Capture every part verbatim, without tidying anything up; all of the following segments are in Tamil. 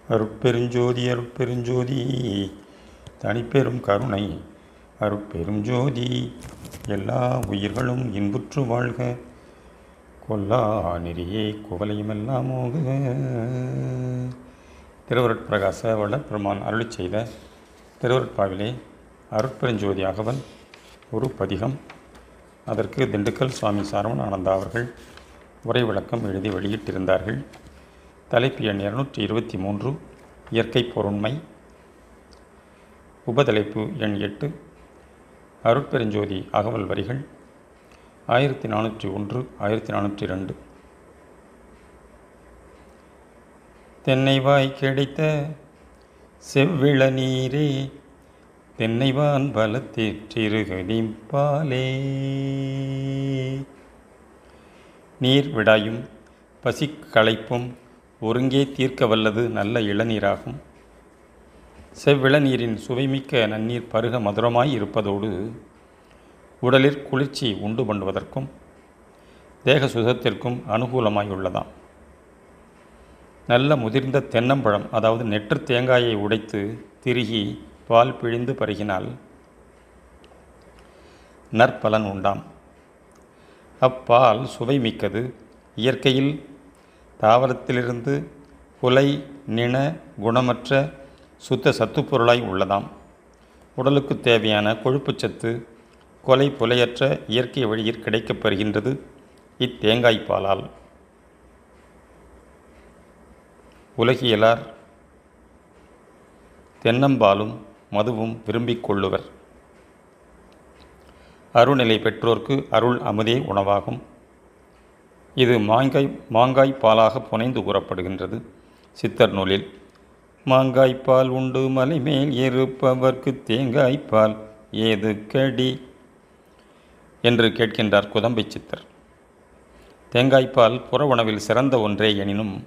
அருட்பெருஞ்சோதி அருட்பெருஞ்சோதி தனிப்பெரும் கருணை அருட்பெருஞ்சோதி எல்லா உயிர்களும் இன்புற்று வாழ்க கொல்லா நெறியே குவலையுமெல்லாம் மோக. திருவருட்பிரகாச வளப்பெருமான் அருளி செய்த திருவருட்பாவிலே அருட்பெருஞ்சோதி அகவல் ஒரு பதிகம். அதற்கு திண்டுக்கல் சுவாமி சரவணானந்தா அவர்கள் உரை விளக்கம் எழுதி வெளியிட்டிருந்தார்கள். தலைப்பு எண் இருநூற்றி இருபத்தி மூன்று, இயற்கை பொருண்மை. உபதலைப்பு எண் எட்டு, அருட்பெருஞ்சோதி அகவல் வரிகள் ஆயிரத்தி நானூற்றி ஒன்று ஆயிரத்தி நானூற்றி ரெண்டு. தென்னைவாய் கிடைத்த செவ்விள நீரே, தென்னைவான் பலத்தேற்றிருகடிப்பாலே. நீர் விடாயும் பசி களைப்பும் ஒருங்கே தீர்க்க வல்லது நல்ல இளநீராகும். செவ்விளநீரின் சுவைமிக்க நன்னீர் பருக மதுரமாய் இருப்பதோடு உடலிற் குளிர்ச்சி உண்டு பண்ணுவதற்கும் தேக சுகத்திற்கும் அனுகூலமாய் உள்ளதாம். நல்ல முதிர்ந்த தென்னம்பழம், அதாவது நெற்று தேங்காயை உடைத்து திருகி பால் பிழிந்து பருகினால் நற்பலன் உண்டாம். அப்பால் சுவை மிக்கது. இயற்கையில் தாவரத்திலிருந்து புலை நின குணமற்ற சுத்த சத்துப்பொருளாய் உள்ளதாம். உடலுக்கு தேவையான கொழுப்புச்சத்து கொலை புலையற்ற இயற்கை வழியில் கிடைக்கப் பெறுகின்றது இத்தேங்காய்ப்பாலால். உலகியலார் தென்னம்பாலும் மதுவும் விரும்பிக் கொள்ளுவர். அருள்நிலை பெற்றோர்க்கு அருள் அமுதே உணவாகும். இது மாங்காய் மாங்காய் பாலாக புனைந்து கூறப்படுகின்றது சித்தர் நூலில். மாங்காய்ப்பால் உண்டு மலைமேல் இருப்பவர்க்கு தேங்காய்ப்பால் ஏது கடி என்று கேட்கின்றார் குதம்பை சித்தர். தேங்காய்ப்பால் புற உணவில் சிறந்த ஒன்றே எனினும்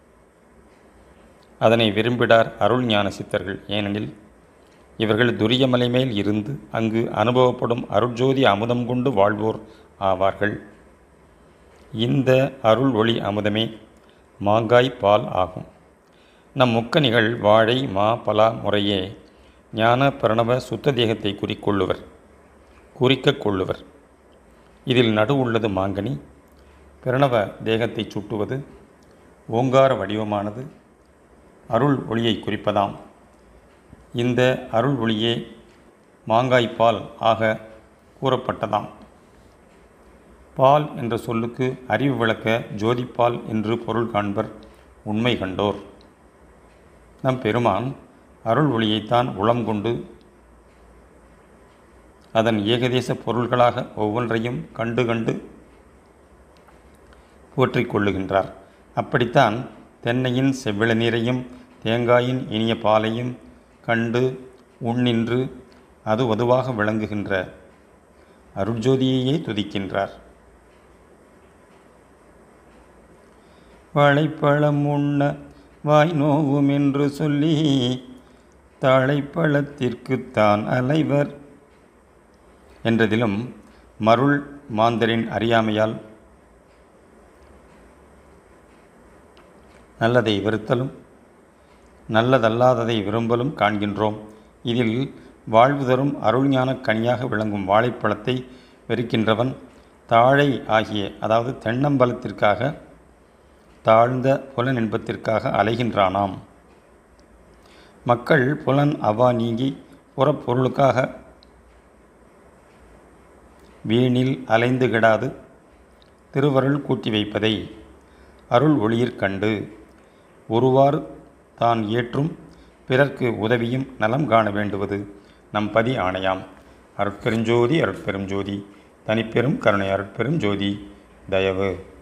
அதனை விரும்பிடார் அருள் ஞான சித்தர்கள். ஏனெனில் இவர்கள் துரியமலை மேல் இருந்து அங்கு அனுபவப்படும் அருட்ஜோதி அமுதம் கொண்டு வாழ்வோர் ஆவார்கள். இந்த அருள் ஒளி அமுதமே மாங்காய் பால் ஆகும். நம் முக்கணிகள் வாழை மா பலா முறையே ஞான பிரணவ சுத்த தேகத்தை குறிக்கொள்ளுவர் குறிக்க கொள்ளுவர். இதில் நடு உள்ளது மாங்கனி. பிரணவ தேகத்தை சுட்டுவது ஓங்கார வடிவமானது அருள் ஒளியை குறிப்பதாம். இந்த அருள் ஒளியே மாங்காய்ப்பால் ஆக கூறப்பட்டதாம். பால் என்ற சொல்லுக்கு அறிவு விளக்க ஜோதிப்பால் என்று பொருள் காண்பர் உண்மை கண்டோர். நம் பெருமான் அருள் ஒளியைத்தான் உளம் கொண்டு அதன் ஏகதேச பொருள்களாக ஒவ்வொன்றையும் கண்டு கண்டு போற்றிக் கொள்ளுகின்றார். அப்படித்தான் தென்னையின் செவ்விள நீரையும் தேங்காயின் இனிய பாலையும் கண்டு உண்ணின்று அது வதுவாக விளங்குகின்ற அருட்ஜோதியையே துதிக்கின்றார். வாழைப்பழம் உண்ண வாய் நோவும் என்று சொல்லி தாழைப்பழத்திற்குத்தான் அலைவர் என்றதிலும் மருள் மாந்தரின் அறியாமையால் நல்லதை வெறுத்தலும் நல்லதல்லாததை விரும்பலும் காண்கின்றோம். இதில் வாழ்வு தரும் அருள்ஞான கனியாக விளங்கும் வாழைப்பழத்தை வெறுக்கின்றவன் தாழை ஆகிய, அதாவது தென்னம்பலத்திற்காக தாழ்ந்த புலன் இன்பத்திற்காக அலைகின்றானாம். மக்கள் புலன் அவா நீங்கி புறப்பொருளுக்காக வீணில் அலைந்து கிடாது திருவருள் கூட்டி வைப்பதை அருள் ஒளியிற் கண்டு ஒருவாறு தான் ஏற்றும் பிறர்க்கு உதவியும் நலம் காண வேண்டுவது நம் பதி ஆணையாம். அருட்பெருஞ்சோதி அருட்பெரும் ஜோதி தனிப்பெரும் கருணை அருட்பெரும் ஜோதி தயவு.